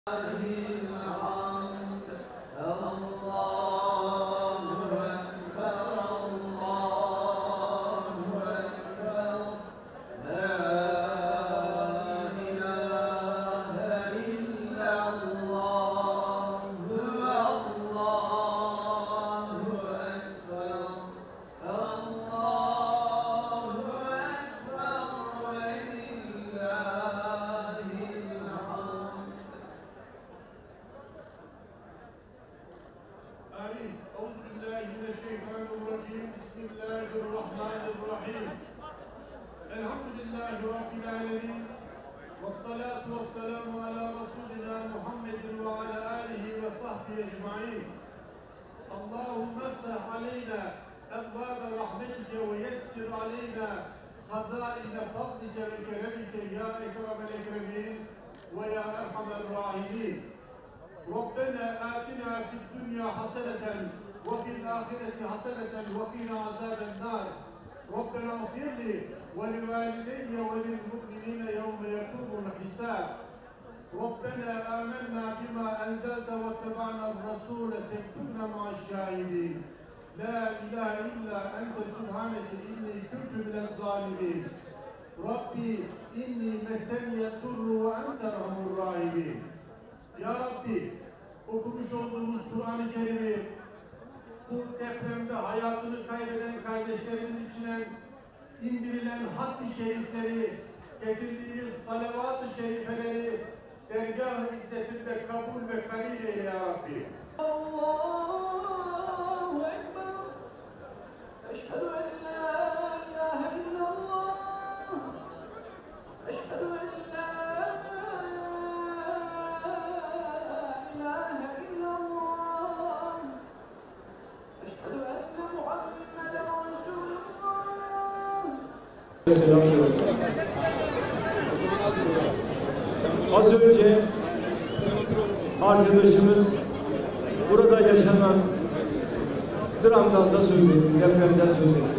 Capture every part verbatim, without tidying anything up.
Bismillahirrahmanirrahim. Elhamdülillahi Rabbil alemin. Vessalatu vesselamu ala Resulina Muhammedin ve ala alihi ve sahbihi ecmaîn. Allahümme eftah aleyna ebvâbe rahmetike ve yessir aleyna hazâine fadlike ve keremike ya ekremel ekremin ve ya erhamer rahimin. Rabbena atina fid dünya haseneten ve fil ahireti haseneten ve qina azaben nar. Rabbena gfirli ve li valideyye ve lil mu'minine yevme yekumul hisab. Rabbena amennâ bima enzelte ve teba'na'l rasûle fektubna ma'aş-şâhidîn. La ilahe illa ente subhaneke inni kuntu minez zalimin. Rabbi inni meseniyet durru ve ente erhamur rahimin. Ya Rabbi, okumuş olduğumuz Kur'an-ı Kerim'i bu depremde hayatını kaybeden kardeşlerimiz için indirilen hatmi şerifleri, getirdiğimiz salavat-ı şerifeleri dergâh-ı izzetinde kabul ve kabul eyle ya Rabbi. Allahu Ekber. Eşhedü en la ilahe illallah. Eşhedü en la ilahe illallah. Eşhedü enne Muhammeden Resulullah. Selamlıyorum. Az önce arkadaşımız burada yaşanan dramdan da söz etti, depremden söz etti.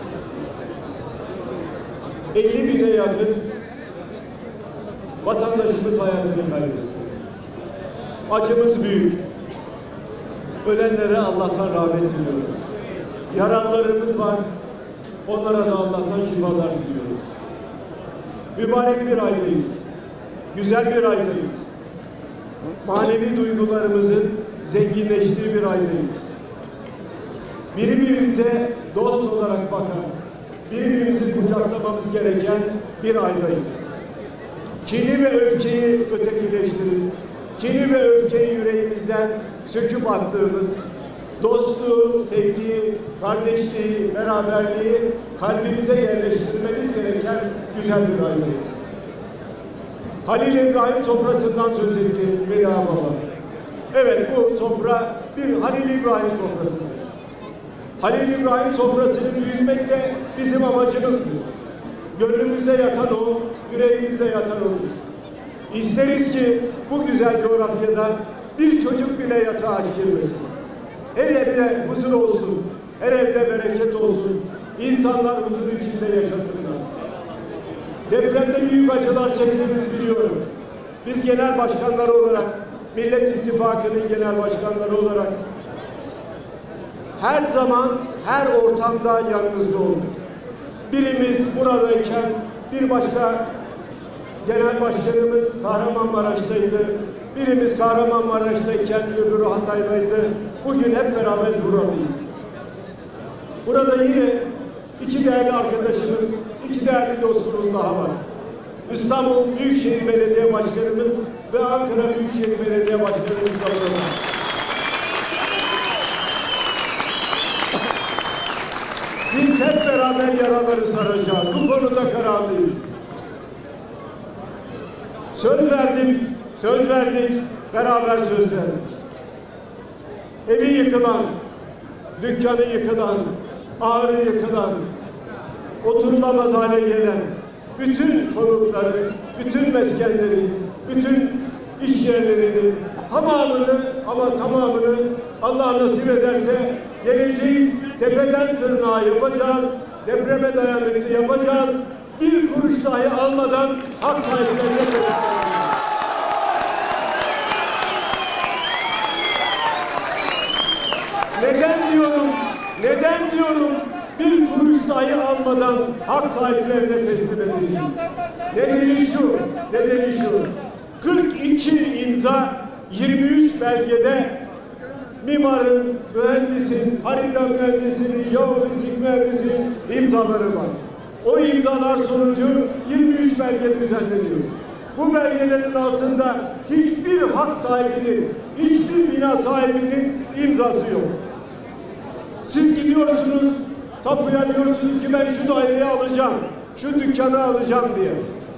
elli bine yakın vatandaşımız hayatını kaybetti. Acımız büyük. Ölenlere Allah'tan rahmet diliyoruz. Yaralılarımız var. Onlara da Allah'tan şifalar diliyoruz. Mübarek bir aydayız. Güzel bir aydayız. Manevi duygularımızın zenginleştiği bir aydayız. Birbirimize dost olarak bakan, birbirimizi kucaklamamız gereken bir aydayız. Kini ve öfkeyi ötekileştirip, kini ve öfkeyi yüreğimizden söküp attığımız, dostluğu, sevgiyi, kardeşliği, beraberliği kalbimize yerleştirmemiz gereken güzel bir aydayız. Halil İbrahim sofrasından söz etti Veli Baba. Evet, bu sofra bir Halil İbrahim sofrasıdır. Halil İbrahim sofrasını büyütmek de bizim amacımızdır. Gönlümüzde yatan o, yüreğimizde yatan odur. İsteriz ki bu güzel coğrafyada bir çocuk bile yatağa aç girmesin. Her evde huzur olsun, her evde bereket olsun. İnsanlar huzur içinde yaşasınlar. Depremde büyük acılar çektiğimizi biliyorum. Biz genel başkanları olarak, Millet İttifakı'nın genel başkanları olarak her zaman, her ortamda yanınızda olduk. Birimiz buradayken bir başka genel başkanımız Kahramanmaraş'taydı. Birimiz Kahramanmaraş'tayken öbürü Hatay'daydı. Bugün hep beraber buradayız. Burada yine iki değerli arkadaşımız, iki değerli dostumuz daha var. İstanbul Büyükşehir Belediye Başkanımız ve Ankara Büyükşehir Belediye Başkanımız da burada. Biz hep beraber yaraları saracağız. Bu konuda kararlıyız. Söz verdim, söz verdik, beraber söz verdik. Evi yıkılan, dükkanı yıkılan, ağrı yıkılan, oturulamaz hale gelen bütün konutları, bütün meskenleri, bütün iş yerlerini, tamamını ama tamamını Allah nasip ederse geleceğiz, tepeden tırnağa yapacağız, depreme dayanıklı yapacağız, bir kuruş dahi almadan hak sahiplerine çalışacağız. Neden diyorum? Neden diyorum? Bir kuruş dahi almadan hak sahiplerine teslim edeceğiz. Nedeni şu, nedeni şu. kırk iki imza, yirmi üç belgede mimarın, mühendisin, harita mühendisinin, jeofizik mühendisinin imzaları var. O imzalar sonucu yirmi üç belge düzenleniyor. Bu belgelerin altında hiçbir hak sahibinin, hiçbir bina sahibinin imzası yok. Siz gidiyorsunuz, tapuya diyorsunuz ki ben şu daireyi alacağım, şu dükkanı alacağım diye.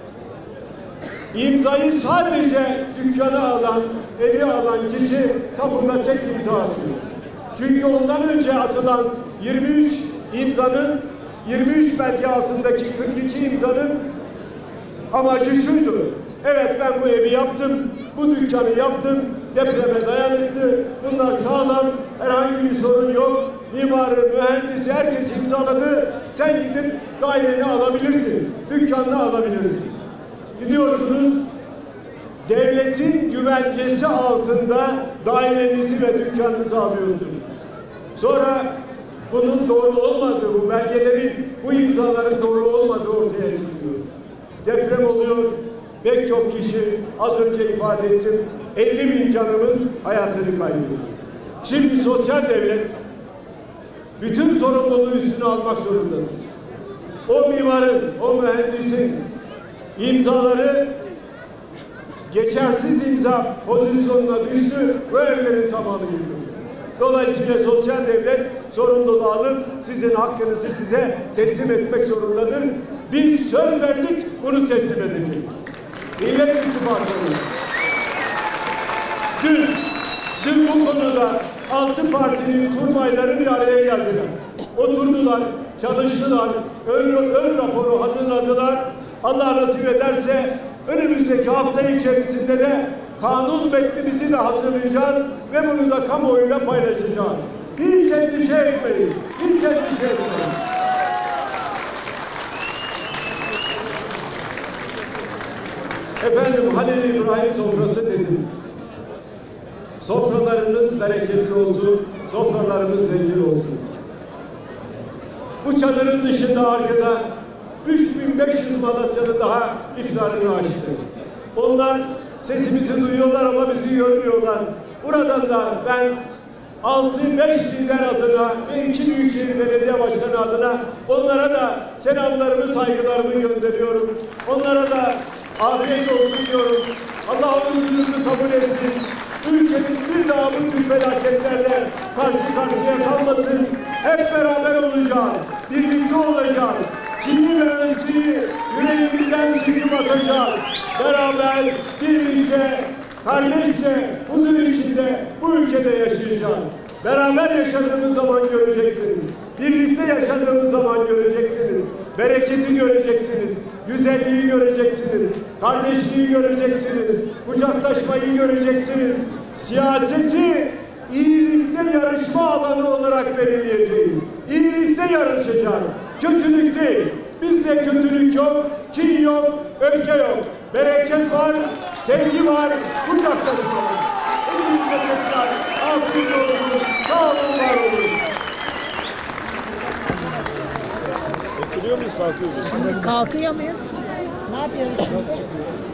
İmzayı sadece dükkanı alan, evi alan kişi tapuda tek imza atıyor. Çünkü ondan önce atılan yirmi üç imzanın, yirmi üç belge altındaki kırk iki imzanın amacı şuydu. Evet, ben bu evi yaptım, bu dükkanı yaptım, depreme dayanıklı, bunlar sağlam, herhangi bir sorun yok. Mimarı, mühendisi, herkes imzaladı. Sen gidip daireni alabilirsin, dükkanını alabilirsin. Gidiyorsunuz, devletin güvencesi altında dairenizi ve dükkanınızı alıyorsunuz. Sonra bunun doğru olmadığı, bu belgelerin, bu imzaların doğru olmadığı ortaya çıkıyor. Deprem oluyor, pek çok kişi, az önce ifade ettim, elli bin canımız hayatını kaybediyor. Şimdi sosyal devlet bütün sorumluluğu üstüne almak zorundadır. O mimarın, o mühendisin imzaları geçersiz imza pozisyonuna düştü ve evlerin tamamı yıkıldı. Dolayısıyla sosyal devlet sorumluluğu alıp sizin hakkınızı size teslim etmek zorundadır. Biz söz verdik, bunu teslim edeceğiz. Millet İttifakı'nın dün, dün bu konuda altı partinin kurmayları bir araya geldiler. Oturdular, çalıştılar, ön, ön raporu hazırladılar. Allah nasip ederse önümüzdeki hafta içerisinde de kanun metnimizi de hazırlayacağız ve bunu da kamuoyuyla paylaşacağız. Hiç endişe etmeyin, hiç endişe etmeyin. Efendim, Halil İbrahim sofrası dedim. Sofralarınız bereketli olsun, sofralarımız zengin olsun. Bu çadırın dışında arkada üç bin beş yüz Malatyalı daha iftarını açtı. Onlar sesimizi duyuyorlar ama bizi görmüyorlar. Buradan da ben altı beş lider adına ve iki Büyükşehir Belediye Başkanı adına onlara da selamlarımı, saygılarımı gönderiyorum. Onlara da afiyet olsun diyorum. Allah huzurumuzu kabul etsin. Ülkemiz bir daha bu tür felaketlerle karşı karşıya kalmasın. Hep beraber olacağız. Birlikte olacağız. Kini ve öfkeyi yüreğimizden söküp atacağız. Beraber, birlikte, kardeşçe, huzur içinde bu ülkede yaşayacağız. Beraber yaşadığımız zaman göreceksiniz. Birlikte yaşadığımız zaman göreceksiniz. Bereketi göreceksiniz. Güzelliği göreceksiniz. Kardeşliği göreceksiniz. Kucaklaşmayı göreceksiniz. Siyaseti iyilikte yarışma alanı olarak belirleyeceğiz. İyilikte yarışacağız. Kötülük değil. Bizde kötülük yok, kin yok, öfke yok. Bereket var, sevgi var, kucaklaşma var. Hepinize tekrar afiyet olsun, sağ olun, var olun. Oturuyor muyuz, kalkıyor muyuz? Şimdi kalkıyor muyuz? Ne yapıyoruz şimdi?